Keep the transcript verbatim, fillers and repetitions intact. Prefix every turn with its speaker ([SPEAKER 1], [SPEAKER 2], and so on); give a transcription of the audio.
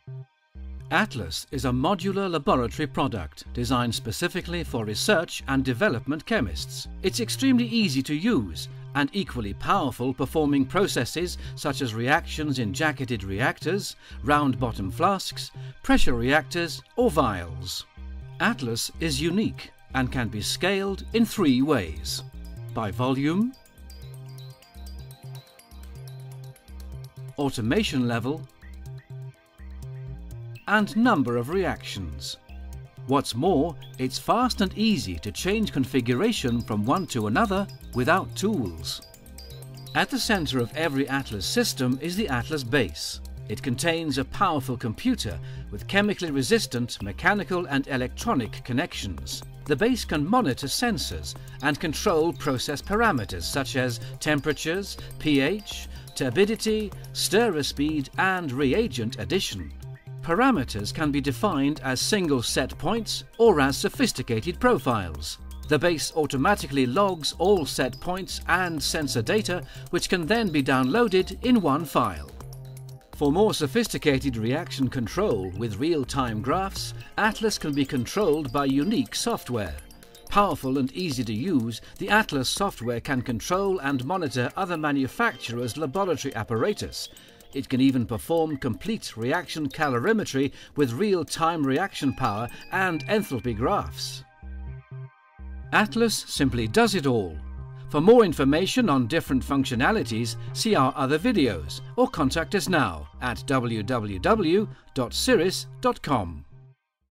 [SPEAKER 1] Atlas is a modular laboratory product designed specifically for research and development chemists. It's extremely easy to use and equally powerful, performing processes such as reactions in jacketed reactors, round-bottom flasks, pressure reactors or vials. Atlas is unique and can be scaled in three ways: by volume, automation level, and number of reactions. What's more, it's fast and easy to change configuration from one to another without tools. At the center of every Atlas system is the Atlas base. It contains a powerful computer with chemically resistant mechanical and electronic connections. The base can monitor sensors and control process parameters such as temperatures, pH, turbidity, stirrer speed, and reagent addition. Parameters can be defined as single set points or as sophisticated profiles. The base automatically logs all set points and sensor data, which can then be downloaded in one file. For more sophisticated reaction control with real-time graphs, Atlas can be controlled by unique software. Powerful and easy to use, the Atlas software can control and monitor other manufacturers' laboratory apparatus. It can even perform complete reaction calorimetry with real-time reaction power and enthalpy graphs. Atlas simply does it all. For more information on different functionalities, see our other videos or contact us now at w w w dot cirrus dot com.